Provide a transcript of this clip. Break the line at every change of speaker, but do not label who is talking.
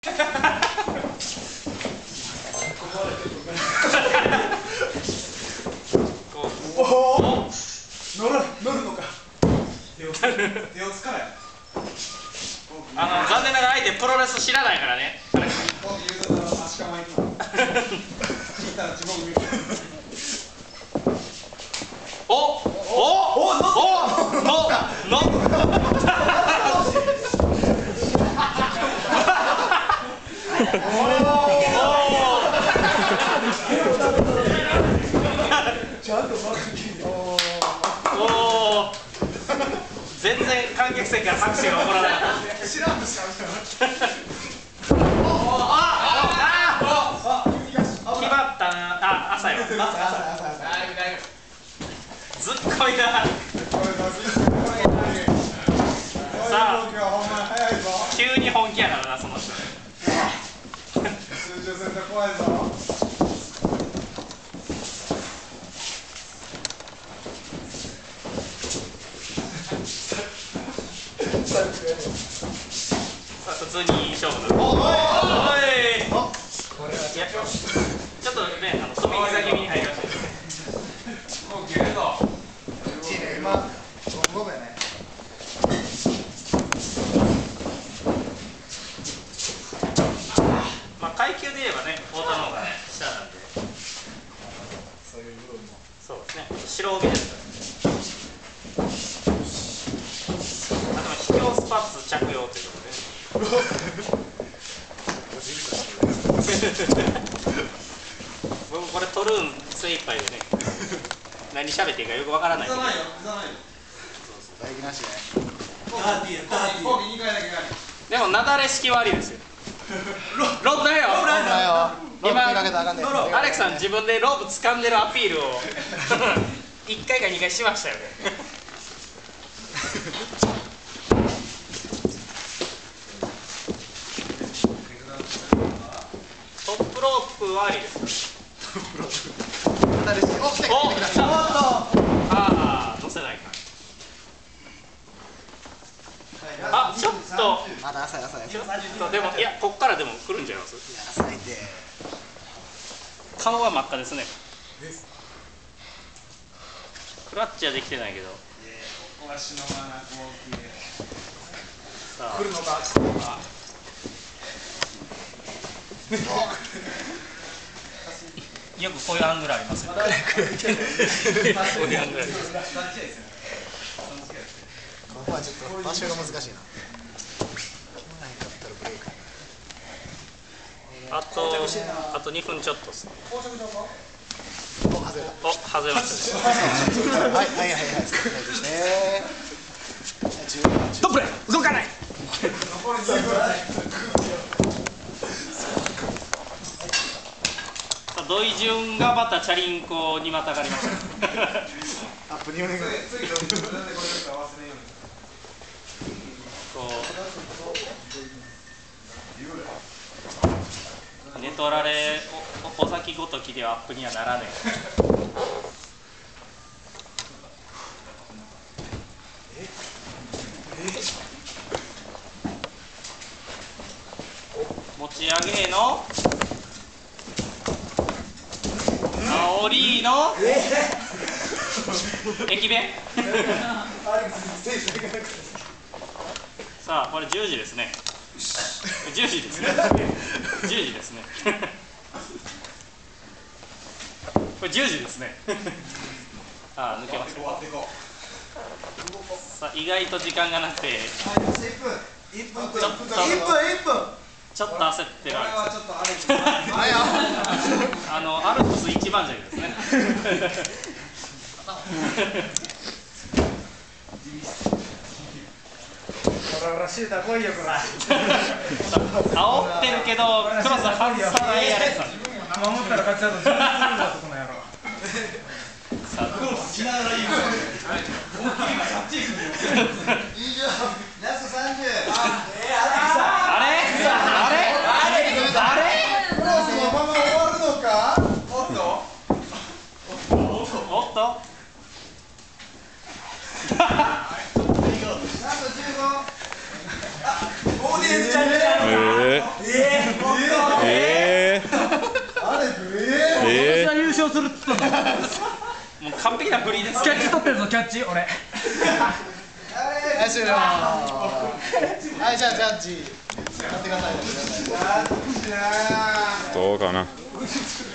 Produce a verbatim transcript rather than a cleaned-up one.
おお、乗る乗るのか。手を手をつかない。
あの残念ながら相手プロレス知らないからね。
足かまいくな。聞いたら自分見る。
おおおおのの
ちゃんとマックに。
おお全然観客席から拍手が起こらなかった。
知らんとしか
決まったな。あ、朝よ。ずっこいな。さあ、急に本気やからな、その人。
通常戦で怖いぞ。
さあ、普通に勝負だ。おい。いや、ちょっとね、あの、飛び膝気味に入りました。もう切れるぞ。
今、ごめんね。
まあ、階級で言えばね、太田の方がね、下なんで。
そういう部分も。
そうですね。白帯ですからね。あ、でも、秘境スパッツ着用ということで。僕これ撮るん精一杯でね。何喋っていいかよくわからない。
ないよ、ないよ。大事なしね。ダーティー、ダーティー。にかいだけが。
でも、なだれ式はありですよ。ロープだよ。今、アレクさん自分でロープ掴んでるアピールをいっかいかにかいしましたよね。トップロープはありです。お、来た。ああ、乗せないか。あ、ちょっと。
まだ朝や朝や。
ちょっとでも、いや、こっからでも来るんじゃないます。
朝いて。
顔は真っ赤ですね。クラッチはできてないけど。
わしのまなこうきれ。
さあ。
来るのか。
よくこういうアングルありますよね。こういうアングル。
ここはちょっと場所が難しいな。
あとあとにふんちょっとですね。
お、外れた。
お、外れましたね。
はいはいはいはい。
ストップレ動かない。
残りじゅうごふん。
土井順がまたチャリンコにまたがりました。
アップにお願い。
寝取られお尾崎ごときではアップにはならねえ。持ち上げの煽りの駅弁。さあ、これじゅうじですね。じゅうじですね。じゅうじですね。これじゅうじですね。ああ、抜けました。さあ、意外と時間がなくて。ちょっと。ちょっと焦ってる。あの、アルプス一番じゃですね。
シューター来いよ、これ。
煽ってるけど、クロス外さないやつ。
守ったら勝ちだと、自分するんだと、この野郎。
さあ、クロスしながらいいよ。ラストさんじゅう。あれ？あれ？あれ？あれ？
クロスのまま終わるのか？
おっと？おっと？ラストじゅうご。オーディエンスチャンネル。ええ。 的な振りです
キャッチ取ってるぞキャッチ俺。
はい終了。はいじゃあジャッジやってください。
どうかな。